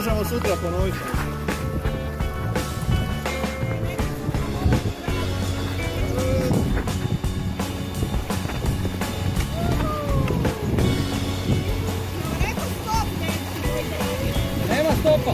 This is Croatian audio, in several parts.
možemo sutra ponoviti. Nema stopa.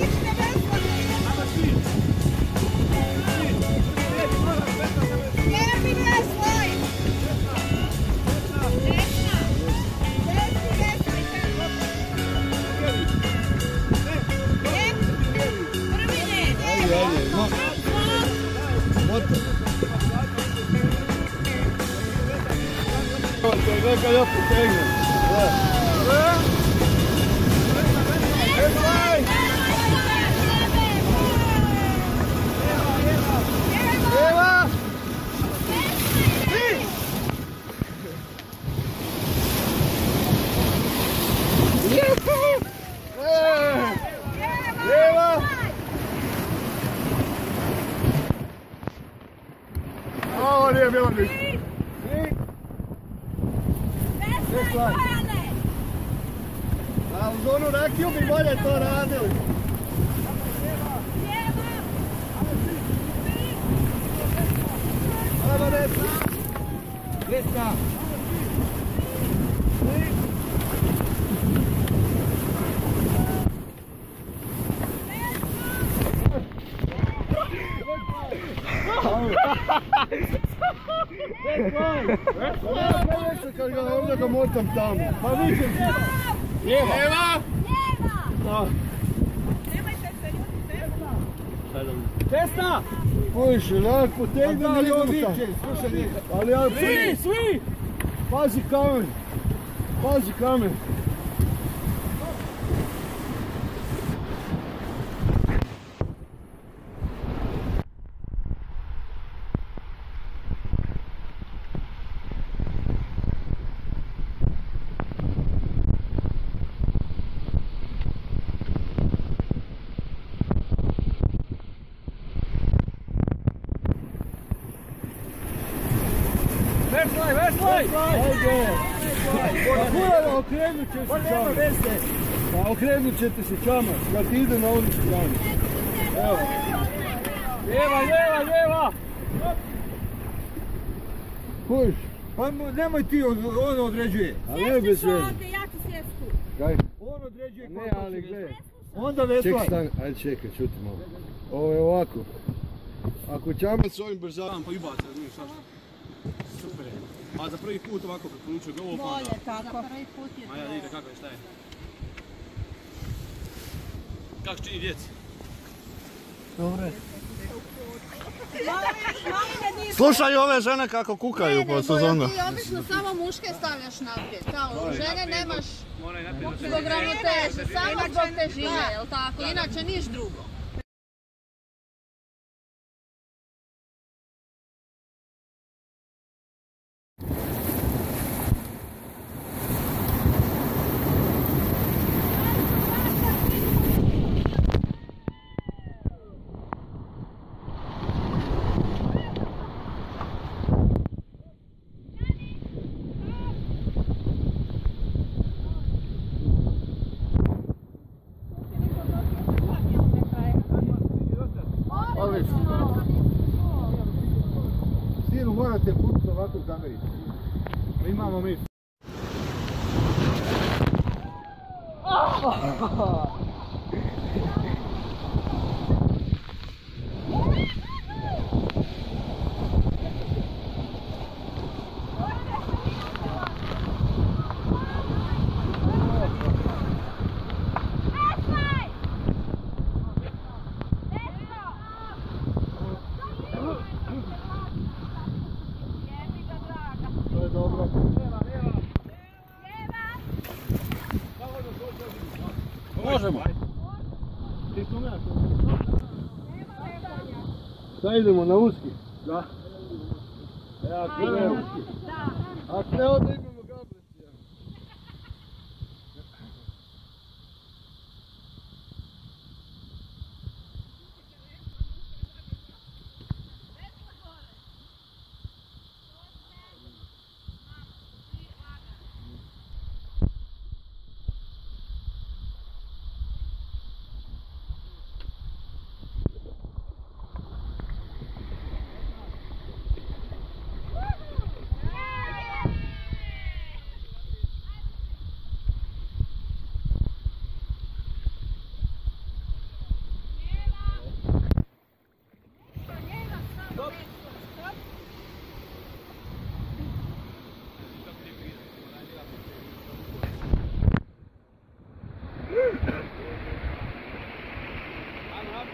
Neka ja potegnem. Lijeva! Lijeva! Ovo nije bilo ništa. A uz onu rakiju bi bolje to radili. Ajmo desna. Desna. Kad ga ovdje ga motam tamo. Pa vidim. Lijeva. Lijeva. Nemojte se ljudi, desna. Puši, lak potegni na ljuta. Ali ja... Svi! Pazi kamen. Pazi kamen. Veslaj! Ajde! Okrenut će se čamac. Pa okrenut ćete se čamac, kad ti ide na ovu stranu. Evo. Lijeva! Kuš? Pa nemoj ti, on određuje. A ne bez veze. ja ću sjesti tu. Kaj? On određuje kako ne, ali gledaj. Onda veslaj. Ajde čekaj, čuti malo. Ovo je ovako. Ako čamac s ovim brzavam pa jubaca, razumiješ šta? Super je. A za prvi put ovako preporučuju ga ovo pa onda. Bolje tako. Za prvi put je to. Ajde, vidite kako je, šta je. Kako čini djeci? Dobre. Slušaj ove žene kako kukaju po sezonu. Ti obično samo muške stavljaš naprijed. Kao žene nemaš zbog ravnoteže, samo zbog težine, jel tako? Inače niš drugo. Sinu, morate putiti ovako u kamericu. Imamo mi. Možemo. Sada idemo na uski? Da. Ako ne uski. Ako ne, onda imamo gableci.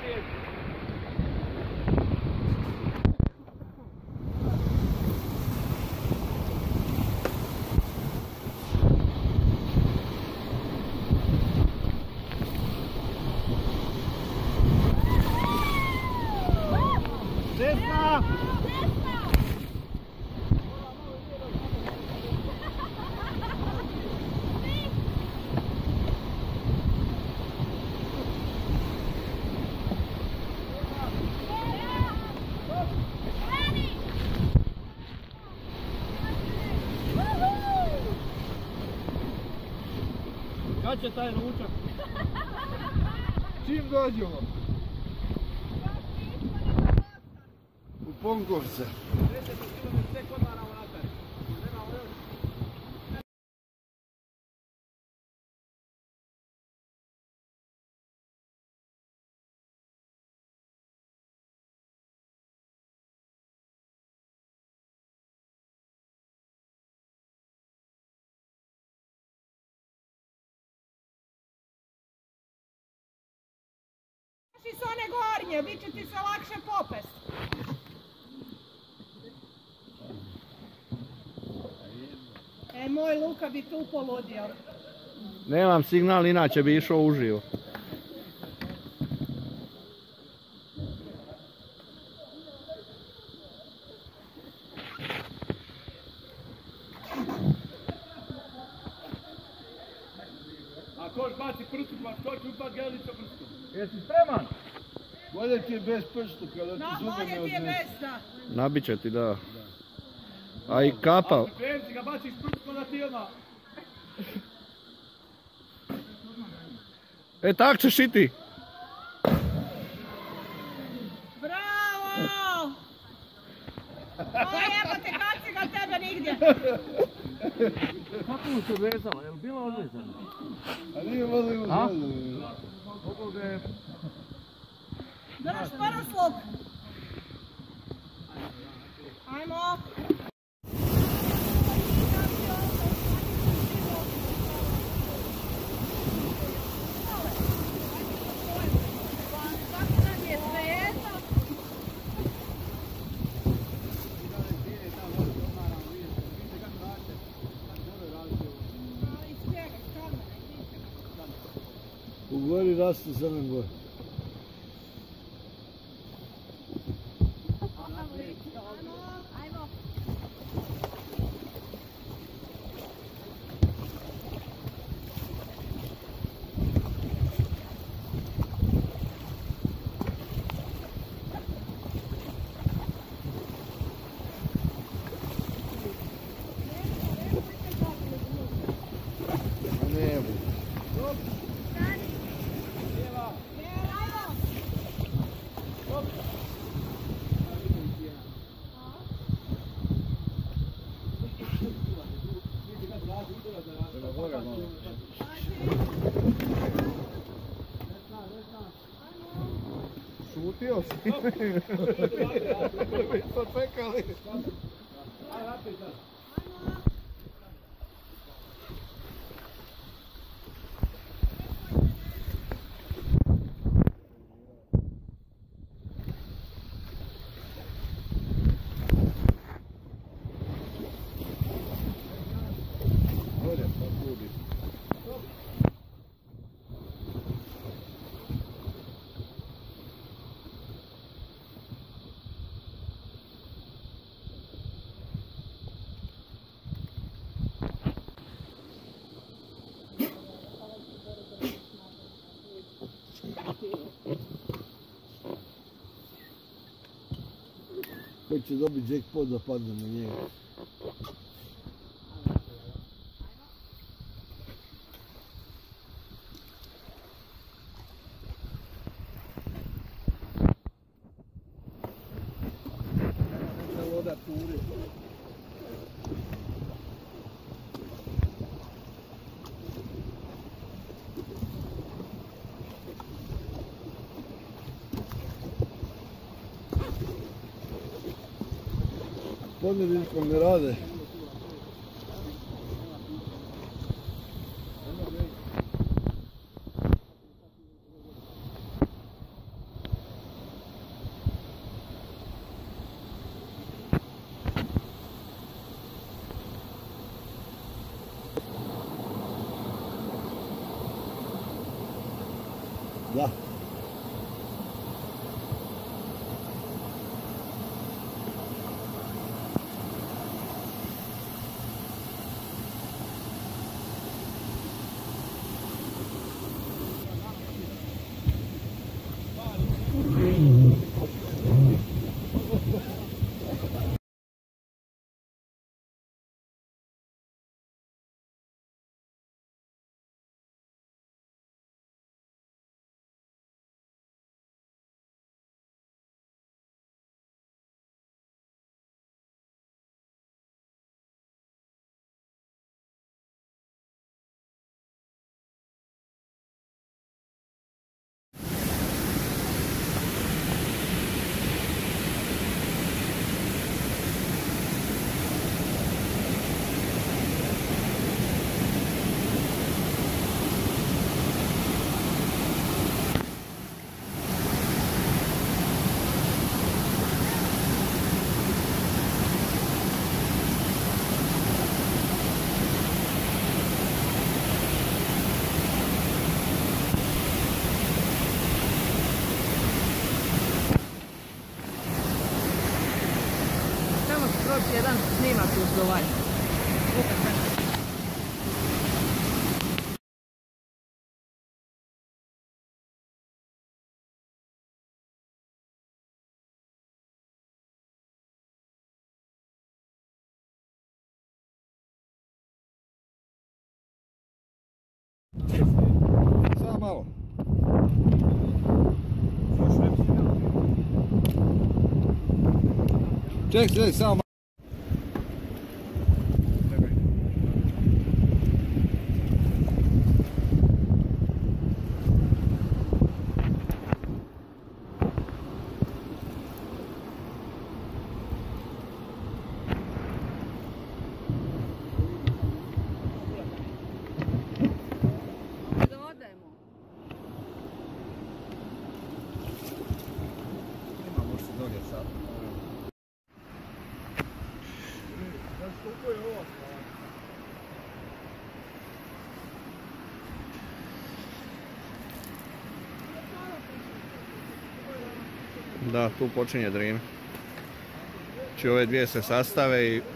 Kad će taj ručak? Čim dođemo? U Ponkovce. S one gornje, bit će ti se lakše popest. Moj Luka bi tu poludio. Nemam signal, inače bi išao uživo. Ako još baci prstu, pa što ću upat Gelića prstom? Jesi spreman? Bolje ti je bez prstu kada ti zube ne Bolje ti je odnese. bez, da. Nabit će ti, da. A i kapa. Ako kremci ga baciš prstom na ti odmah. E, tak ćeš i ti. Bravo! O jebote, kad si ga tebe nigdje? Kako mu se vezala? Je li bila odvezana? A nije malo i uzvezano. Kako ga je... Drž prsluk! Ajmo! U gori raste crne boje. Šutio si. To čekali. Ko će dobiti jackpot da padne na njega? Voda turi. Ponedjeljkom ne rade. jedan snimak uz ovaj. Samo malo. Ček, samo malo. Da, tu počinje Drina. Znači ove dvije se sastave i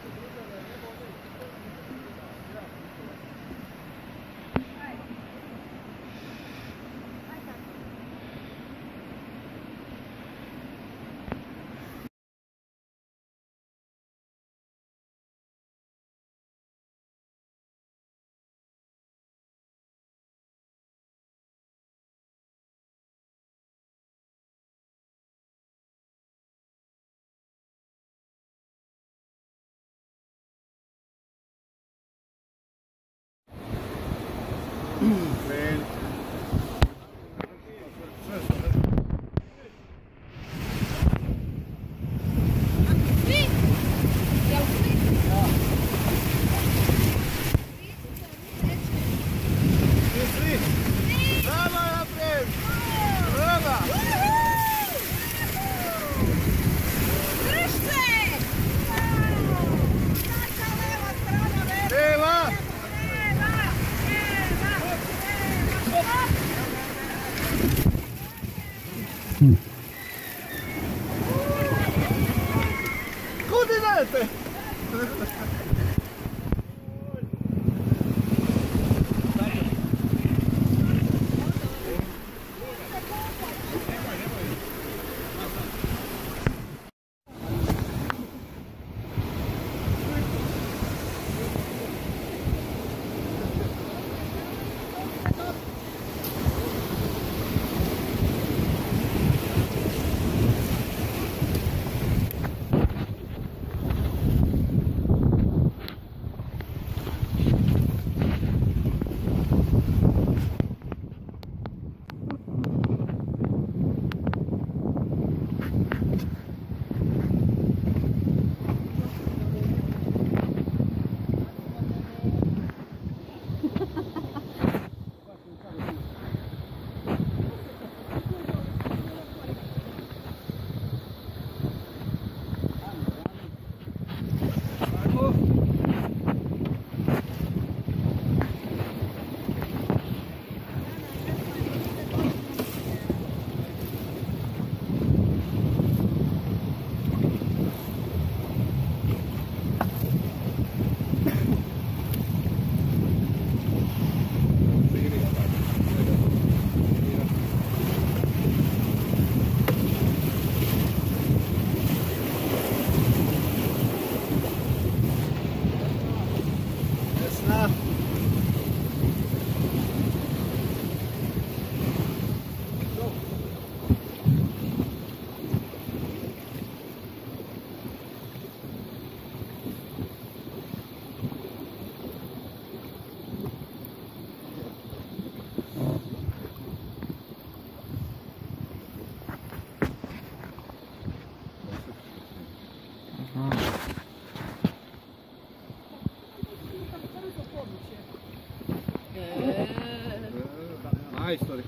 majstori.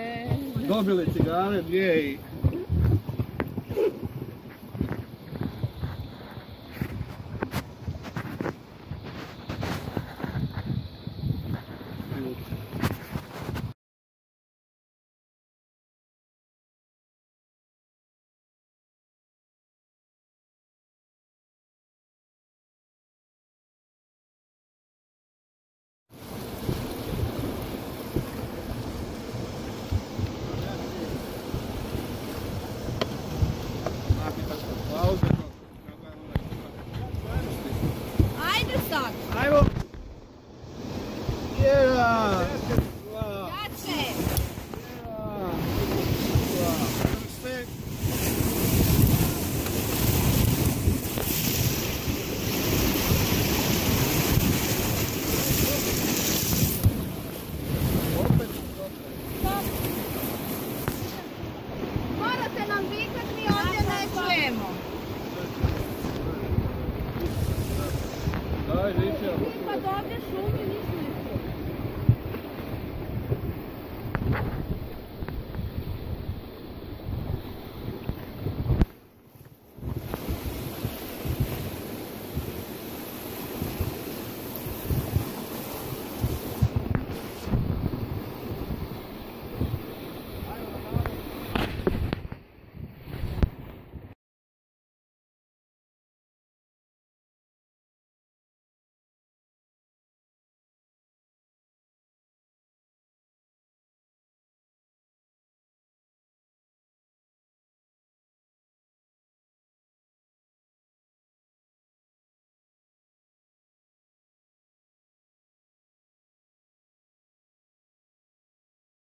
Dobili cigare dvije i Pa ovdje šumi, ništa